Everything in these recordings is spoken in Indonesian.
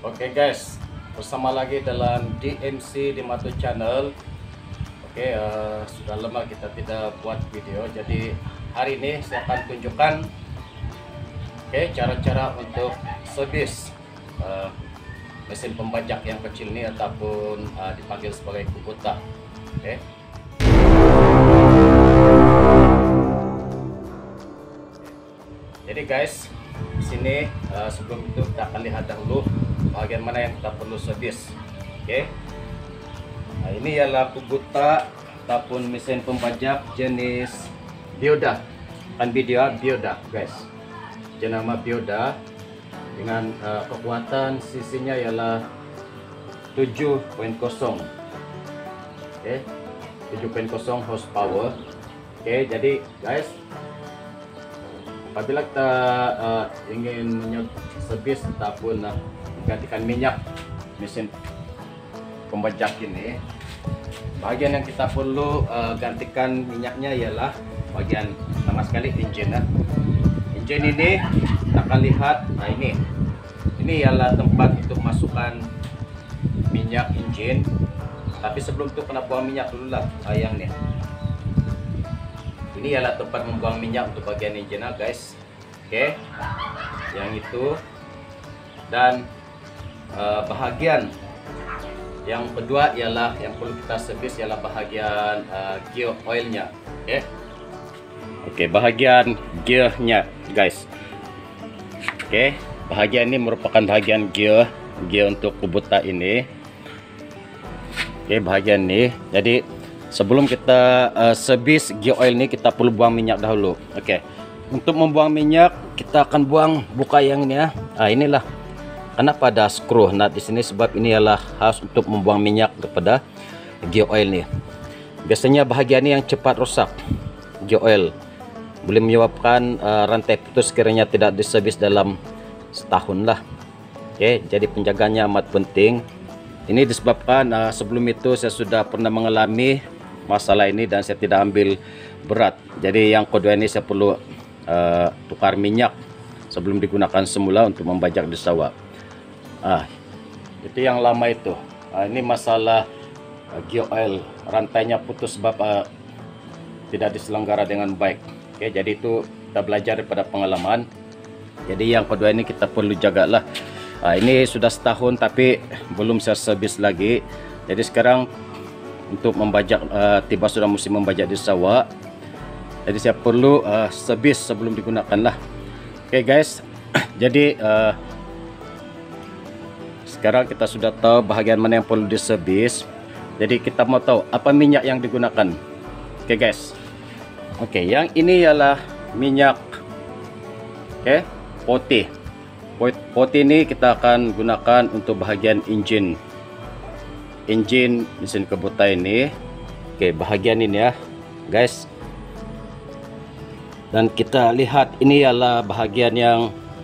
Oke guys, bersama lagi dalam DMC Dimato Channel. Oke, sudah lama kita tidak buat video, jadi hari ini saya akan tunjukkan cara-cara untuk servis mesin pembajak yang kecil ini ataupun dipanggil sebagai Kubota. Oke. Jadi guys, di sini sebelum itu kita akan lihat dahulu bagian mana yang kita perlu servis. Oke. Nah, ini ialah Kubota ataupun mesin pembajak jenis Bioda. Kan Bioda guys. Jenama Bioda dengan kekuatan sisinya ialah 7.0. Oke. 7.0 horsepower. Oke, jadi guys, apabila kita ingin servis ataupun menggantikan minyak mesin pembajak ini, bagian yang kita perlu gantikan minyaknya ialah bagian pertama sekali engine. Engine ini kita akan lihat, nah ini ialah tempat untuk masukkan minyak engine. Tapi sebelum itu kena buang minyak dulu lah yang nih. Ini ialah tempat membuang minyak untuk bagian engine guys. Oke, yang itu. Dan bahagian yang kedua ialah yang perlu kita servis ialah bahagian gear oilnya. Oke, bahagian gearnya guys. Oke, bahagian ini merupakan bahagian gear untuk Kubota ini. Oke, bahagian ini. Jadi sebelum kita servis gear oil ini, kita perlu buang minyak dahulu. Oke, untuk membuang minyak kita akan buang buka yang ini ya. Inilah kenapa ada screw nut di sini, sebab ini adalah khas untuk membuang minyak daripada gear oil nih. Biasanya bahagian ini yang cepat rusak, gear oil, boleh menyebabkan rantai putus sekiranya tidak diservis dalam setahun lah. Oke, jadi penjagaannya amat penting. Ini disebabkan sebelum itu saya sudah pernah mengalami masalah ini dan saya tidak ambil berat. Jadi yang kedua ini saya perlu tukar minyak sebelum digunakan semula untuk membajak di sawah. Itu yang lama itu. Ini masalah gear oil, rantainya putus sebab tidak diselenggara dengan baik. Oke, jadi itu kita belajar daripada pengalaman. Jadi yang kedua ini kita perlu jagalah. Ini sudah setahun tapi belum saya servis lagi. Jadi sekarang untuk membajak, tiba sudah musim membajak di sawah. Jadi saya perlu servis sebelum digunakan lah. Oke guys, jadi sekarang kita sudah tahu bahagian mana yang perlu diservis. Jadi kita mau tahu apa minyak yang digunakan. Oke guys. Oke, yang ini ialah minyak putih. Putih ini kita akan gunakan untuk bahagian engine mesin Kubota ini. Oke, bahagian ini ya guys. Dan kita lihat ini ialah bahagian yang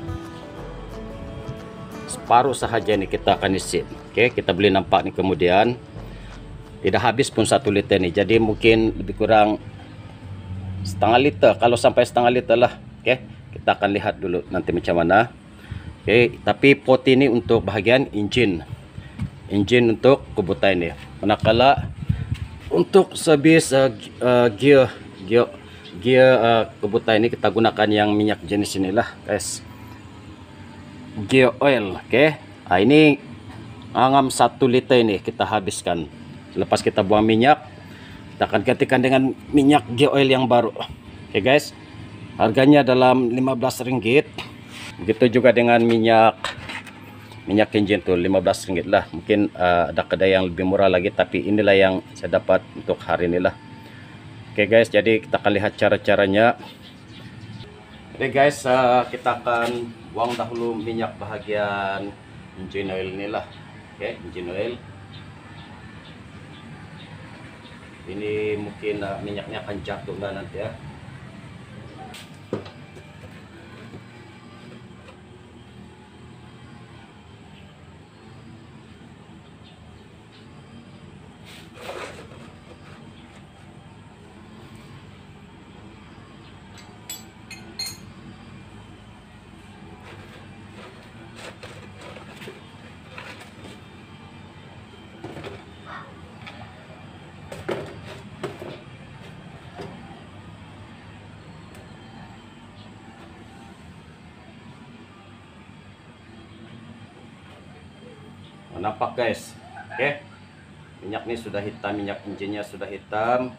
separuh sahaja ini kita akan isi. Oke, kita boleh nampak nih, kemudian tidak habis pun 1 liter nih. Jadi mungkin lebih kurang setengah liter, kalau sampai setengah liter lah. Oke, kita akan lihat dulu nanti macam mana. Oke, tapi pot ini untuk bahagian engine untuk Kubota ini. Manakala untuk servis gear Kubota ini kita gunakan yang minyak jenis inilah guys, gear oil. Oke, ini angam 1 liter ini kita habiskan. Lepas kita buang minyak, kita akan gantikan dengan minyak gear oil yang baru. Oke guys, harganya dalam Rp15. Begitu juga dengan minyak engine tuh Rp15 lah. Mungkin ada kedai yang lebih murah lagi, tapi inilah yang saya dapat untuk hari inilah. Oke guys, jadi kita akan lihat cara-caranya. Oke guys, kita akan buang dahulu minyak bahagian engine oil inilah. Oke, engine oil. Ini mungkin minyaknya akan jatuh lah nanti ya. Nampak guys, oke. Minyak ini sudah hitam, minyak engine-nya sudah hitam.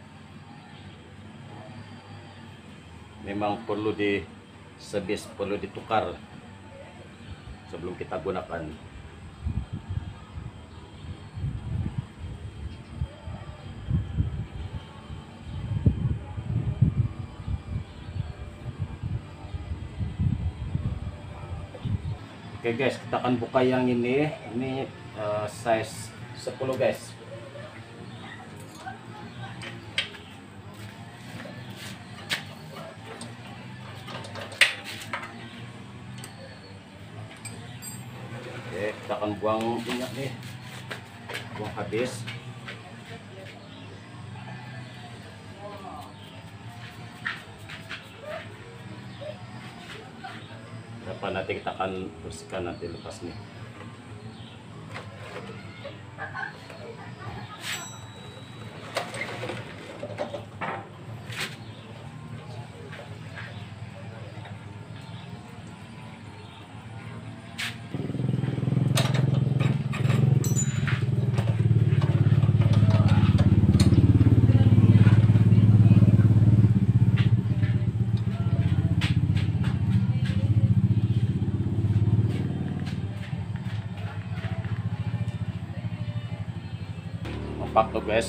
Memang perlu diservis, perlu ditukar sebelum kita gunakan. Oke guys, kita akan buka yang ini size 10 guys. Oke, kita akan buang minyak nih, buang habis. Berapa nanti kita akan bersihkan nanti lepas nih. Nampak tuh guys.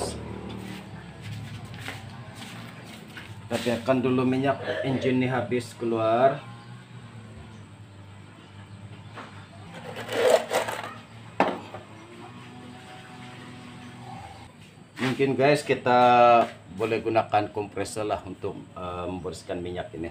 Kita biarkan dulu minyak engine ini habis keluar. Mungkin guys kita boleh gunakan kompresor lah untuk membersihkan minyak ini.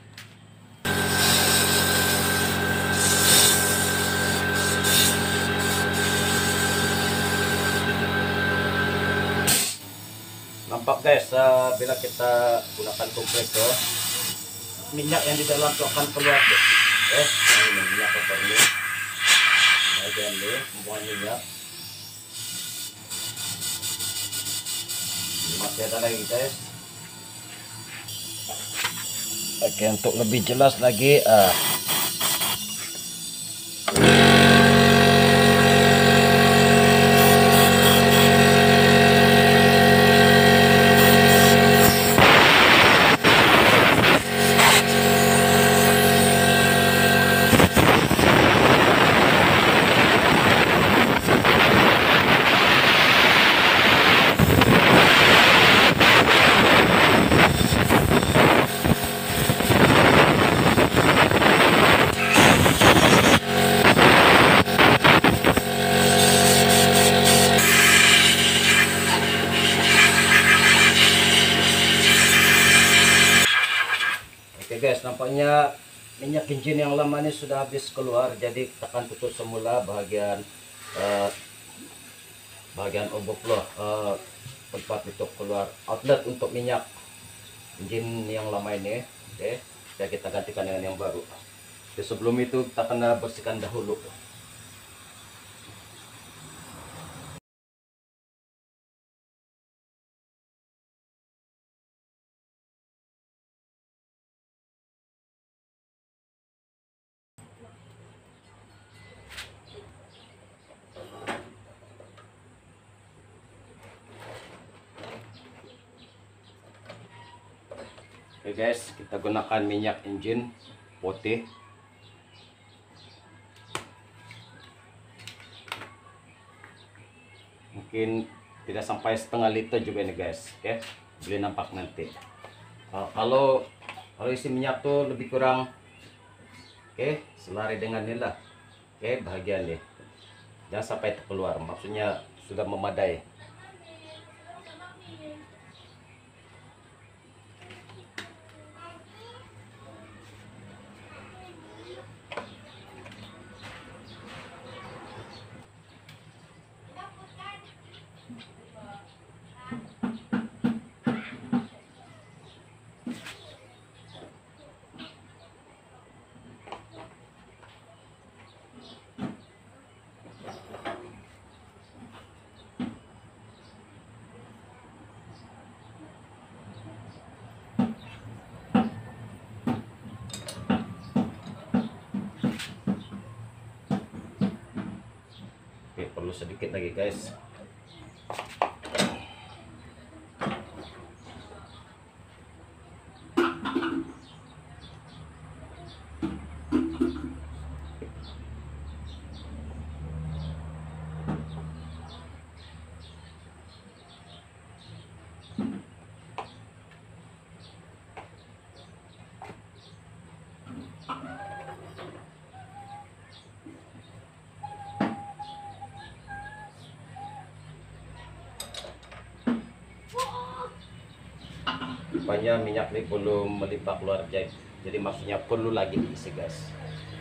Nampak guys, bila kita gunakan kompresor, minyak yang di dalam itu akan keluar. Ini minyak kotor ini. Bagian ini, membuang minyak. Masih ada lagi guys. Oke, untuk lebih jelas lagi, guys, nampaknya minyak engine yang lama ini sudah habis keluar, jadi kita akan tutup semula bagian overflow, tempat itu keluar outlet untuk minyak engine yang lama ini. Oke, kita gantikan dengan yang baru. Oke, sebelum itu kita akan bersihkan dahulu. Oke guys, kita gunakan minyak engine putih. Mungkin tidak sampai setengah liter juga ini guys. Oke, boleh nampak nanti. Kalau isi minyak tuh lebih kurang, oke, selari dengan ini lah. Oke, bahagian nih. Jangan sampai keluar, maksudnya sudah memadai. Oke, perlu sedikit lagi guys. Rupanya minyak ini belum melimpah keluar, jadi maksudnya perlu lagi diisi guys.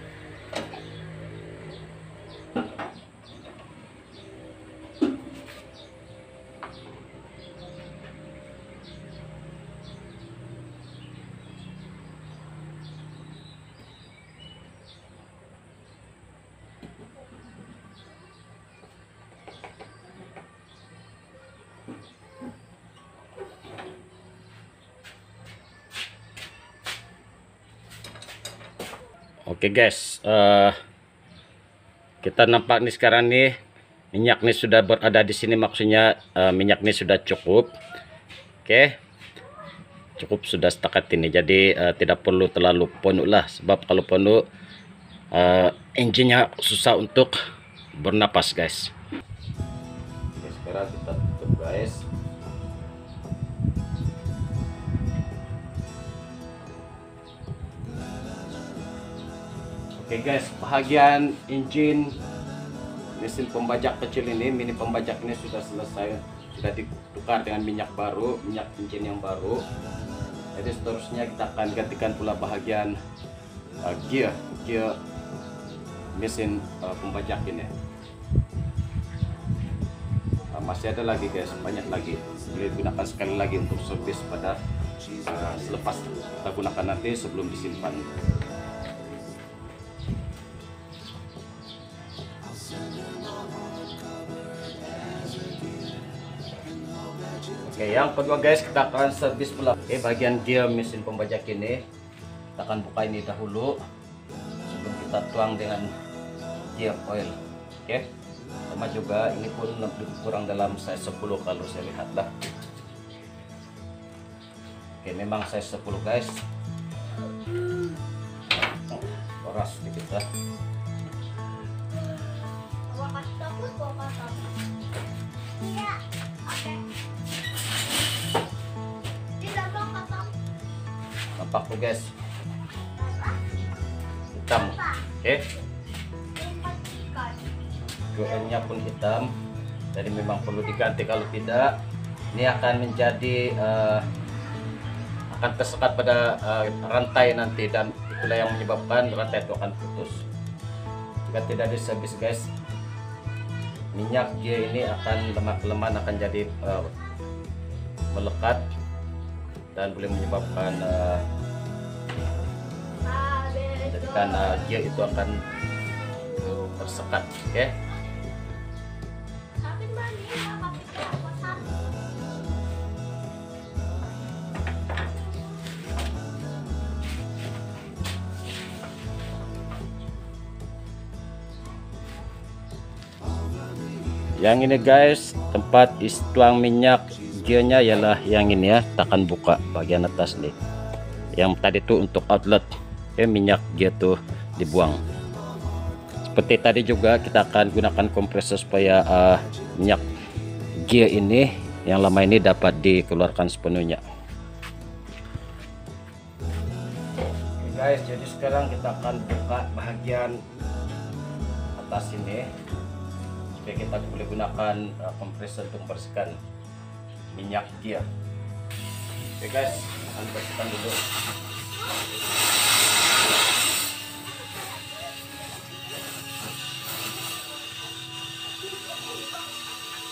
Oke guys, kita nampak nih sekarang nih minyak nih sudah berada di sini, maksudnya minyak nih sudah cukup. Oke, cukup sudah setakat ini, jadi tidak perlu terlalu penuh lah, sebab kalau penuh engine-nya susah untuk bernapas guys. Oke, sekarang kita tutup guys. Oke guys, bahagian engine mesin pembajak kecil ini, mini pembajak ini sudah selesai, sudah ditukar dengan minyak baru, minyak engine yang baru. Jadi seterusnya kita akan gantikan pula bahagian gear mesin pembajak ini. Masih ada lagi guys, banyak lagi. Boleh gunakan sekali lagi untuk servis pada selepas kita gunakan nanti sebelum disimpan. Oke, yang kedua guys, kita akan servis pula. Oke, bagian gear mesin pembajak ini kita akan buka ini dahulu sebelum kita tuang dengan gear oil. Oke, sama juga ini pun lebih kurang dalam size 10 kalau saya lihat lah. Oke, memang size 10 guys. Keras sedikit lah. Iya, oke. Nampak tuh guys, hitam. Oke, QN-nya pun hitam, jadi memang perlu diganti, kalau tidak ini akan menjadi akan tersekat pada rantai nanti, dan itulah yang menyebabkan rantai itu akan putus jika tidak diservis guys. Minyak gear ini akan lama-kelamaan akan jadi melekat dan boleh menyebabkan jadikan gear itu akan tersekat. Oke. Yang ini guys, tempat isi tuang minyak gearnya ialah yang ini ya, kita akan buka bagian atas nih. Yang tadi tuh untuk outlet, ya, minyak gear tuh dibuang. Seperti tadi juga kita akan gunakan kompresor supaya minyak gear ini yang lama ini dapat dikeluarkan sepenuhnya. Oke guys, jadi sekarang kita akan buka bagian atas ini supaya kita boleh gunakan kompresor untuk membersihkan minyak gear. Oke guys, akan bersihkan dulu.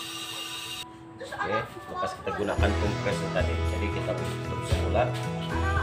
Oke, lepas kita gunakan kompresor tadi, jadi kita tutup semula.